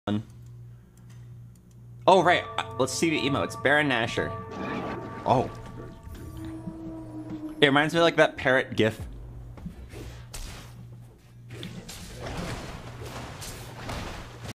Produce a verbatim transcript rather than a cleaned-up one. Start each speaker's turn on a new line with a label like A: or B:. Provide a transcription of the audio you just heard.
A: Oh, right. Let's see the emotes. Baron Nasher. Oh. It reminds me of like that parrot gif